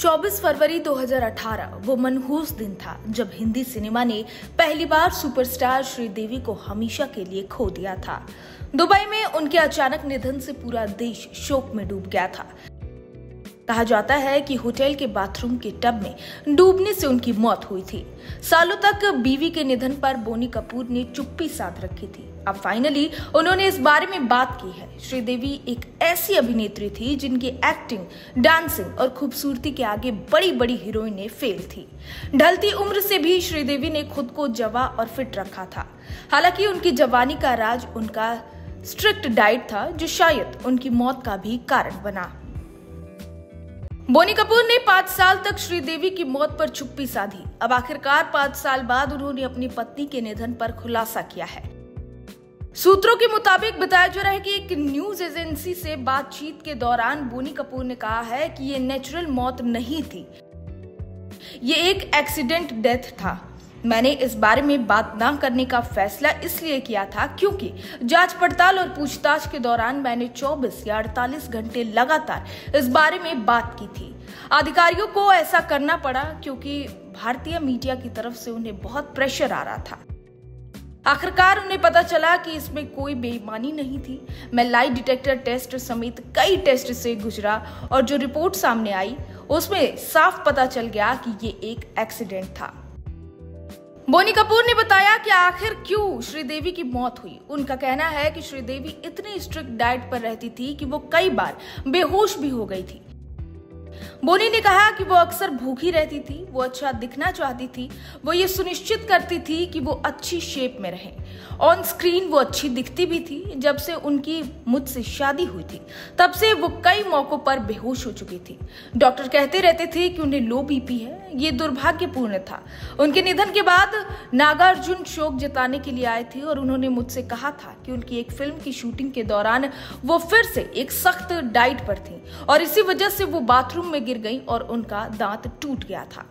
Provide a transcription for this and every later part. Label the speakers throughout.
Speaker 1: 24 फरवरी 2018 वो मनहूस दिन था जब हिंदी सिनेमा ने पहली बार सुपरस्टार श्रीदेवी को हमेशा के लिए खो दिया था। दुबई में उनके अचानक निधन से पूरा देश शोक में डूब गया था। कहा जाता है कि होटल के बाथरूम के टब में डूबने से उनकी मौत हुई थी। सालों तक बीवी के निधन पर बोनी कपूर ने चुप्पी साध रखी थी। अब फाइनली उन्होंने इस बारे में बात की है। श्रीदेवी एक ऐसी अभिनेत्री थी जिनकी एक्टिंग, डांसिंग और खूबसूरती के आगे बड़ी बड़ी हीरोइनें फेल थी। ढलती उम्र से भी श्रीदेवी ने खुद को जवां और फिट रखा था। हालांकि उनकी जवानी का राज उनका स्ट्रिक्ट डाइट था, जो शायद उनकी मौत का भी कारण बना। बोनी कपूर ने 5 साल तक श्रीदेवी की मौत पर चुप्पी साधी। अब आखिरकार 5 साल बाद उन्होंने अपनी पत्नी के निधन पर खुलासा किया है। सूत्रों के मुताबिक बताया जा रहा है कि एक न्यूज एजेंसी से बातचीत के दौरान बोनी कपूर ने कहा है कि ये नेचुरल मौत नहीं थी, ये एक एक्सीडेंट डेथ था। मैंने इस बारे में बात न करने का फैसला इसलिए किया था क्योंकि जांच पड़ताल और पूछताछ के दौरान मैंने 24 या 48 घंटे लगातार इस बारे में बात की थी। अधिकारियों को ऐसा करना पड़ा क्योंकि भारतीय मीडिया की तरफ से उन्हें बहुत प्रेशर आ रहा था। आखिरकार उन्हें पता चला कि इसमें कोई बेईमानी नहीं थी। मैं लाई डिटेक्टर टेस्ट समेत कई टेस्ट से गुजरा और जो रिपोर्ट सामने आई उसमें साफ पता चल गया कि ये एक एक्सीडेंट था। बोनी कपूर ने बताया कि आखिर क्यों श्रीदेवी की मौत हुई। उनका कहना है कि श्रीदेवी इतनी स्ट्रिक्ट डाइट पर रहती थी कि वो कई बार बेहोश भी हो गई थी। बोनी ने कहा कि वो अक्सर भूखी रहती थी, वो अच्छा दिखना चाहती थी, वो ये सुनिश्चित करती थी कि वो अच्छी शेप में रहे। ऑन स्क्रीन वो अच्छी दिखती भी थी। जब से उनकी मुझसे शादी हुई थी तब से वो कई मौकों पर बेहोश हो चुकी थी। डॉक्टर कहते रहते थे कि उन्हें लो बीपी है। ये दुर्भाग्यपूर्ण था। उनके निधन के बाद नागार्जुन शोक जताने के लिए आए थे और उन्होंने मुझसे कहा था कि उनकी एक फिल्म की शूटिंग के दौरान वो फिर से एक सख्त डाइट पर थी और इसी वजह से वो बाथरूम में गिर गई और उनका दांत टूट गया था।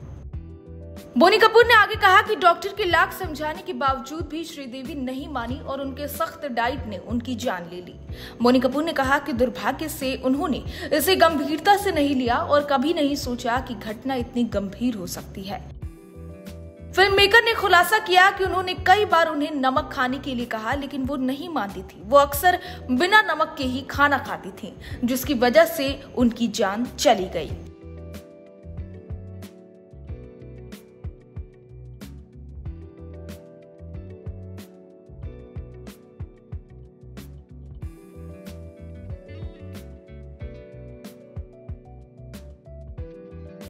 Speaker 1: बोनी कपूर ने आगे कहा कि डॉक्टर के लाख समझाने के बावजूद भी श्रीदेवी नहीं मानी और उनके सख्त डाइट ने उनकी जान ले ली। बोनी कपूर ने कहा कि दुर्भाग्य से उन्होंने इसे गंभीरता से नहीं लिया और कभी नहीं सोचा कि घटना इतनी गंभीर हो सकती है। फिल्म मेकर ने खुलासा किया कि उन्होंने कई बार उन्हें नमक खाने के लिए कहा, लेकिन वो नहीं मानती थी। वो अक्सर बिना नमक के ही खाना खाती थी, जिसकी वजह से उनकी जान चली गई।